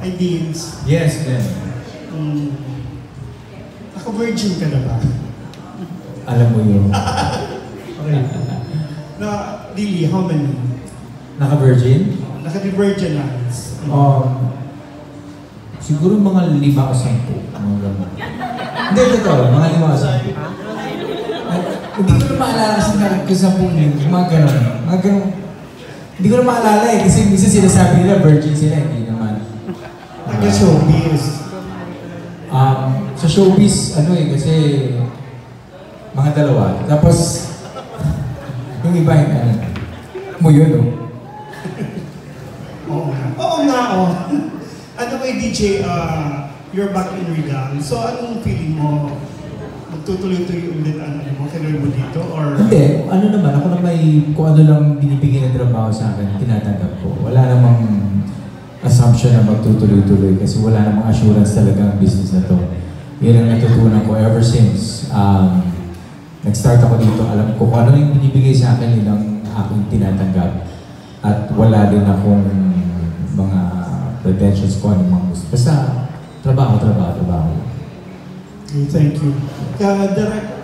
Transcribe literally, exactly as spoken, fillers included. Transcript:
Ay, Deans. Yes, Glenn. Um, Naka-virgin ka na ba? Alam mo yun. Okay. Na, Lily, how many? Naka-virgin? Naka-virgin na. Um, siguro mga lima o sampu. Mga gano'n. Hindi, totoo. Mga lima o sampu. Hindi ko na maalala kasi nakasampung yun. Mga gano'n. Mga gano'n. Hindi ko na maalala eh. Kasi minsan sinasabi nila virgin sila. Hindi naman. Nag-showbiz. Um, sa showbiz, ano eh, kasi mga dalawa. Tapos, yung iba yung ano, mo yun, no? Oo nga. Oo nga, oh. Ano kay D J, uh, you're back in Regal. So, anong feeling mo? Magtutuloy-tuloy ulit ang ano mo, kailan mo dito? Or... Hindi, ano naman, ako na may, kung ano lang binibigyan ng trabaho sa akin, tinatanggap ko. Wala namang assumption na magtutuloy-tuloy kasi wala namang assurance talaga ang business na to. Yan ang natutunan ko ever since. Um, nag-start ako dito, alam ko kung ano yung binibigay sa akin, yun ang aking tinatanggap. At wala din akong mga credentials ko, anong mga gusto. Basta, trabaho, trabaho, trabaho. Okay, thank you. Uh, direct,